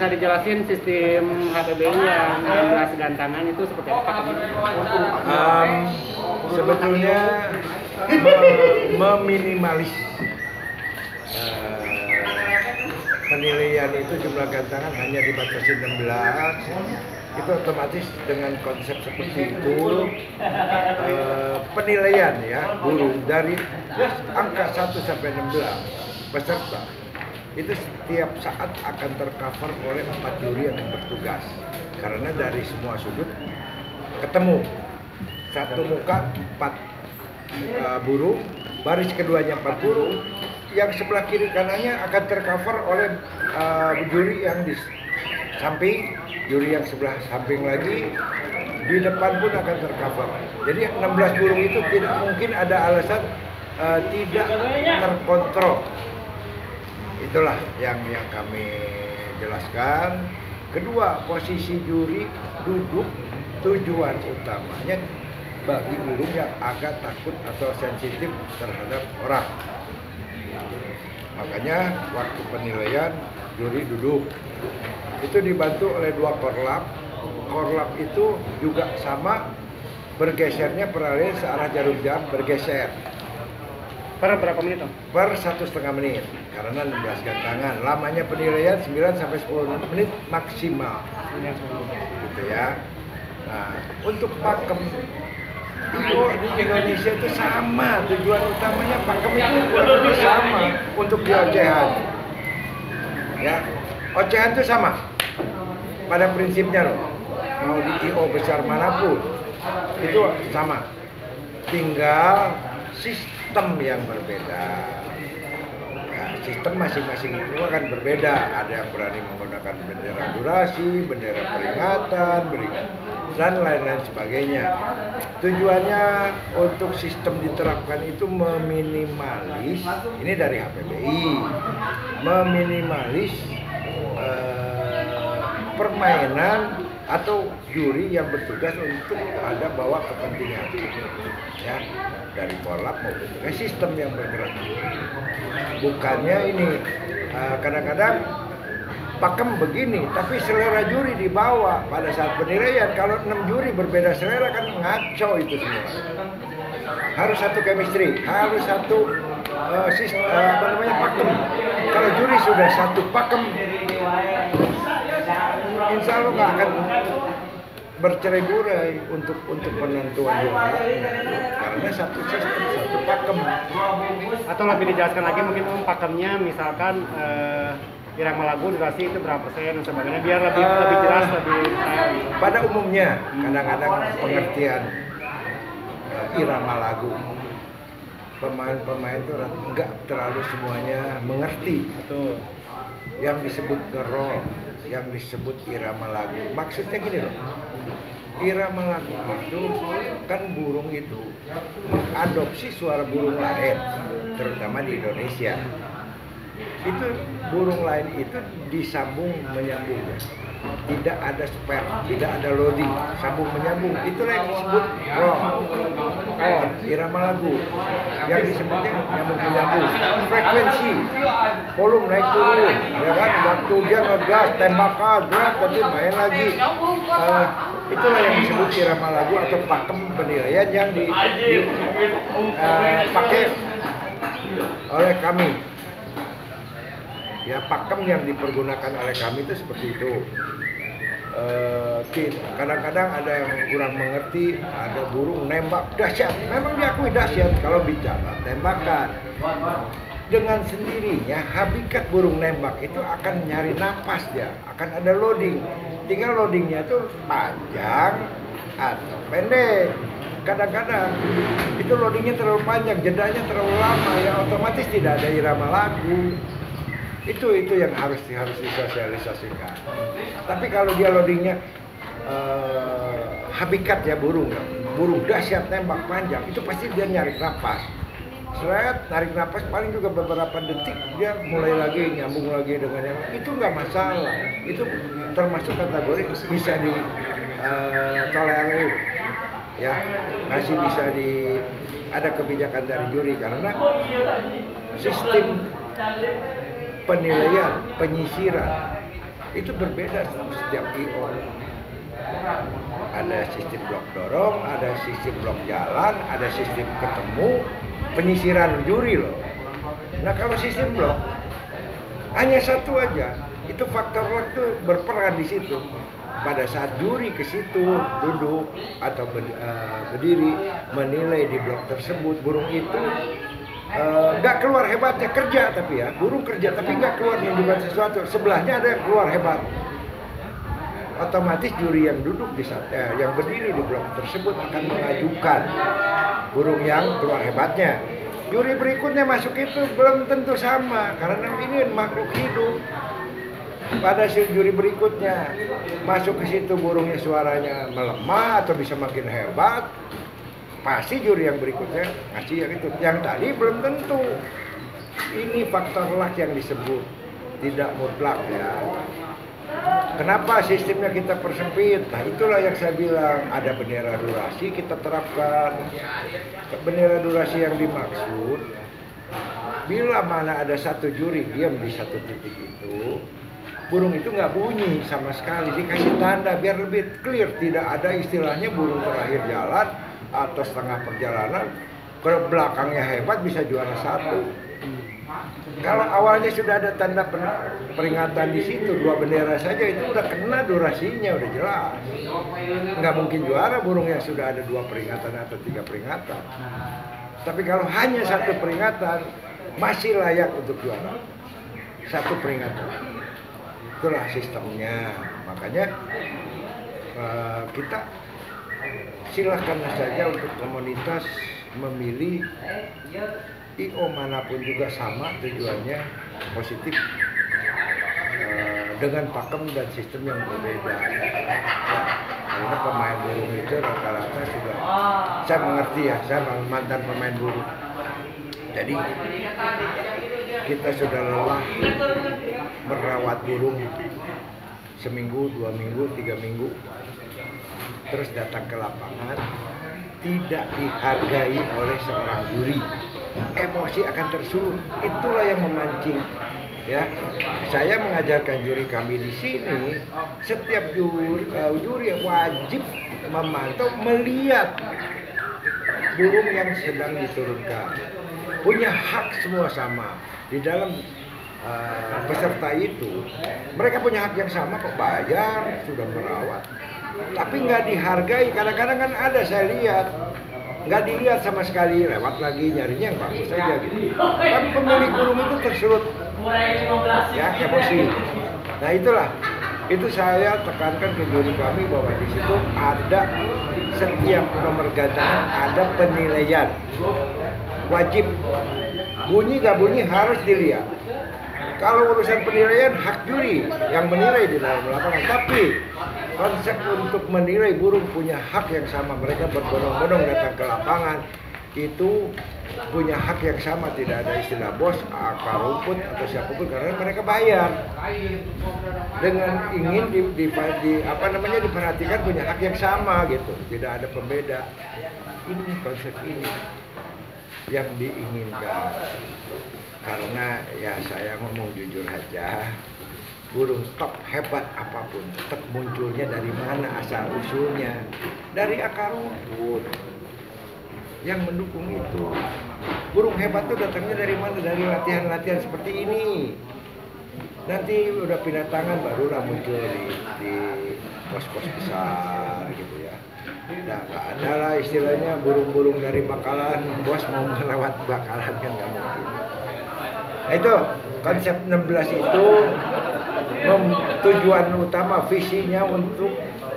bisa dijelasin sistem HPBI yang 16 gantangan itu seperti apa? Sebetulnya meminimalis penilaian itu jumlah gantangan hanya dibatasi 16. Itu otomatis dengan konsep seperti itu penilaian ya guru dari angka 1 sampai 16 peserta itu setiap saat akan tercover oleh 4 juri yang bertugas, karena dari semua sudut ketemu satu muka 4 burung, baris keduanya 4 burung, yang sebelah kiri kanannya akan tercover oleh juri yang di samping, juri yang sebelah samping lagi, di depan pun akan tercover. Jadi 16 burung itu tidak mungkin ada alasan tidak terkontrol. Itulah yang kami jelaskan. Kedua, posisi juri duduk tujuan utamanya bagi burung yang agak takut atau sensitif terhadap orang. Makanya waktu penilaian juri duduk. Itu dibantu oleh 2 korlap. Korlap itu juga sama bergesernya peralihan searah jarum jam bergeser. Per berapa menit, Om? Per 1,5 menit, karena 16 gantangan. Lamanya penilaian 9 sampai 10 menit maksimal. Gitu ya. Nah, untuk pakem itu di Indonesia itu sama, tujuan utamanya pakem itu sama untuk di ocehan. Ya, ocehan itu sama pada prinsipnya loh. Mau di IO besar manapun itu sama. Tinggal sistem yang berbeda. Ya, sistem masing-masing itu akan berbeda. Ada yang berani menggunakan bendera durasi, bendera peringatan, dan lain-lain sebagainya. Tujuannya untuk sistem diterapkan itu meminimalis, ini dari HPBI, meminimalis permainan atau juri yang bertugas untuk ada bawa kepentingan, ya, dari korlap maupun sistem yang bergerak. Bukannya ini kadang-kadang pakem begini, tapi selera juri dibawa pada saat penilaian. Kalau 6 juri berbeda selera kan ngaco itu semua. Harus satu chemistry, harus satu pakem. Kalau juri sudah satu pakem, insya Allah nggak akan bercerai-berai untuk penentuan juara, karena satu sistem, satu pakem. Atau lebih dijelaskan lagi mungkin Om, pakemnya misalkan irama lagu durasi itu berapa persen dan sebagainya, biar lebih jelas, lebih detail. Pada umumnya kadang-kadang pengertian irama lagu pemain-pemain itu enggak terlalu semuanya mengerti. Betul. Yang disebut ngerol, yang disebut irama lagu, maksudnya gini loh, irama lagu itu kan burung itu mengadopsi suara burung lain, terutama di Indonesia. Itu burung lain itu disambung menyambungnya, tidak ada spare, tidak ada loading, sambung menyambung. Itulah yang disebut roll, irama lagu. Yang disebutnya nyambung menyambung. Frekuensi, volume naik turun, ya kan? Waktu dia ngegas, tembakan, berat, tapi main lagi. Itulah yang disebut irama lagu atau pakem penilaian yang dipakai oleh kami. Ya, pakem yang dipergunakan oleh kami itu seperti itu. Kadang-kadang ada yang kurang mengerti, ada burung nembak dahsyat, memang diakui dahsyat kalau bicara tembakan. Dengan sendirinya habitat burung nembak itu akan nyari napas, dia akan ada loading. Tinggal loadingnya itu panjang atau pendek. Kadang-kadang itu loadingnya terlalu panjang, jedanya terlalu lama, ya otomatis tidak ada irama lagu. Itu yang harus disosialisasikan. Tapi kalau dia loadingnya habitat ya burung dahsyat tembak panjang, itu pasti dia nyari napas. Seret, tarik napas paling juga beberapa detik dia mulai lagi nyambung lagi dengan yang itu nggak masalah. Itu termasuk kategori bisa ditolerir, ya, masih bisa ada kebijakan dari juri, karena sistem penilaian, penyisiran itu berbeda setiap IO. Ada sistem blok dorong, ada sistem blok jalan, ada sistem ketemu, penyisiran juri loh. Nah kalau sistem blok hanya satu aja, itu faktor waktu berperan di situ. Pada saat juri ke situ duduk atau berdiri menilai di blok tersebut, burung itu nggak keluar hebatnya, kerja tapi ya, burung kerja tapi nggak keluar menunjukkan sesuatu, sebelahnya ada yang keluar hebat. Otomatis juri yang duduk di saat yang berdiri di blok tersebut akan mengajukan burung yang keluar hebatnya. Juri berikutnya masuk itu belum tentu sama karena ini makhluk hidup. Pada si juri berikutnya masuk ke situ burungnya suaranya melemah atau bisa makin hebat, pasti juri yang berikutnya ngasih yang itu. Yang tadi belum tentu. Ini faktor luck yang disebut, tidak mutlak ya. Kenapa sistemnya kita persempit? Nah itulah yang saya bilang, ada bendera durasi kita terapkan. Bendera durasi yang dimaksud, bila mana ada satu juri diam di satu titik itu, burung itu nggak bunyi sama sekali, dikasih tanda biar lebih clear, tidak ada istilahnya burung terakhir jalan atau setengah perjalanan, ke belakangnya hebat bisa juara satu. Kalau awalnya sudah ada tanda peringatan di situ, 2 bendera saja itu udah kena durasinya, udah jelas. Nggak mungkin juara burung yang sudah ada 2 peringatan atau 3 peringatan. Tapi kalau hanya 1 peringatan, masih layak untuk juara. 1 peringatan. Itulah sistemnya. Makanya kita silakan saja untuk komunitas memilih IO manapun juga sama tujuannya positif, dengan pakem dan sistem yang berbeda. Karena pemain burung itu rata-rata sudah, saya mengerti ya, saya mantan pemain burung. Jadi kita sudah lelah merawat burung seminggu, 2 minggu, 3 minggu, terus datang ke lapangan tidak dihargai oleh seorang juri, emosi akan tersulut. Itulah yang memancing. Ya, saya mengajarkan juri kami di sini, setiap juri wajib memantau, melihat burung yang sedang diturunkan. Punya hak semua sama di dalam peserta itu. Mereka punya hak yang sama kok, bayar, sudah merawat. Tapi nggak dihargai, kadang-kadang kan ada saya lihat nggak dilihat sama sekali, lewat lagi nyarinya yang bagus saja gitu. Tapi pemilik burung itu tersulut ya emosi. Nah itulah, itu saya tekankan ke juri kami bahwa di situ ada setiap nomor gantangan ada penilaian, wajib bunyi nggak bunyi harus dilihat. Kalau urusan penilaian hak juri yang menilai di dalam lapangan, tapi konsep untuk menilai burung punya hak yang sama, mereka berbondong-bondong datang ke lapangan itu punya hak yang sama, tidak ada istilah bos, akar rumput atau siapapun karena mereka bayar dengan ingin diperhatikan punya hak yang sama gitu, tidak ada pembeda. Ini konsep ini yang diinginkan. Karena ya saya ngomong jujur aja, burung top hebat apapun tetap munculnya dari mana asal usulnya, dari akar rumput yang mendukung itu. Burung hebat itu datangnya dari mana? Dari latihan-latihan seperti ini. Nanti udah pindah tangan barulah muncul di pos-pos besar gitu ya. Nah, nggak ada lah istilahnya burung-burung dari bakalan, bos mau melewat bakalan kan nggak mungkin. Nah itu konsep 16 itu tujuan utama, visinya untuk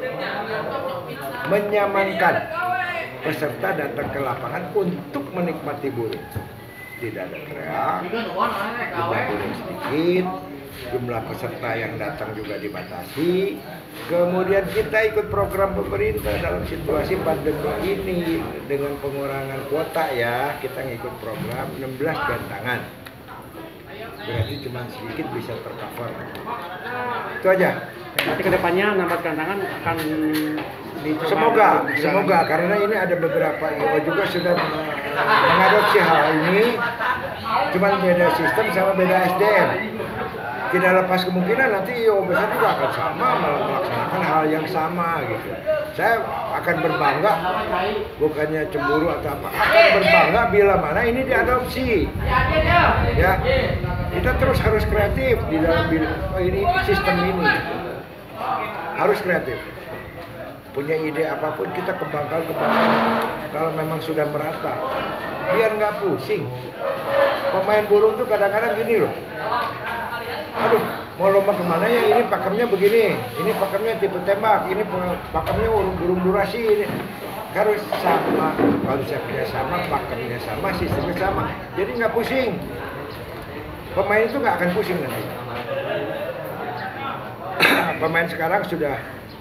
menyamankan peserta datang ke lapangan untuk menikmati burung. Tidak ada teriak, jumlah burung sedikit, jumlah peserta yang datang juga dibatasi. Kemudian kita ikut program pemerintah dalam situasi pandemi ini dengan pengurangan kuota ya, kita ngikut program 16 gantangan. Berarti cuma sedikit bisa tercover. Itu aja. Nanti kedepannya nambah gantangan akan dicoba. Semoga karena ini ada beberapa IO juga sudah mengadopsi hal ini, cuma beda sistem sama beda SDM. tidak lepas kemungkinan nanti IO besar juga akan sama melaksanakan hal yang sama gitu. Saya akan berbangga, bukannya cemburu atau apa, akan berbangga bila mana ini diadopsi. Ya, kita terus harus kreatif di dalam ini sistem ini, harus kreatif. Punya ide apapun kita kembangkan. Kalau memang sudah merata, biar nggak pusing. Pemain burung tuh kadang-kadang gini loh. Aduh, mau lomba kemana ya? Ini pakemnya begini, ini pakemnya tipe tembak, ini pakemnya burung durasi. Ini harus sama, konsepnya sama, pakemnya sama, sistemnya sama. Jadi nggak pusing. Pemain itu nggak akan pusing nanti. Pemain sekarang sudah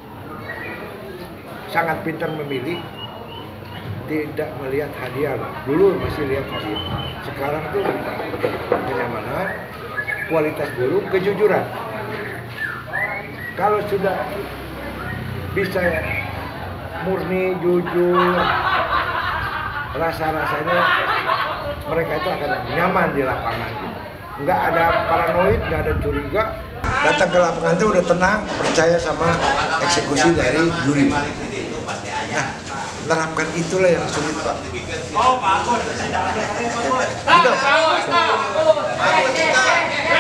sangat pintar memilih, tidak melihat hadiah. Dulu masih lihat hadiah, sekarang tuh kenyamanan, kualitas burung, kejujuran. Kalau sudah bisa murni, jujur, rasa-rasanya mereka itu akan nyaman di lapangan. Nggak ada paranoid, nggak ada curiga. Datang ke lapangan itu udah tenang, percaya sama eksekusi dari juri. Nah, terapkan itulah yang sulit, Pak.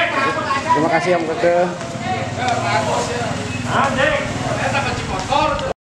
Terima kasih Om Keke.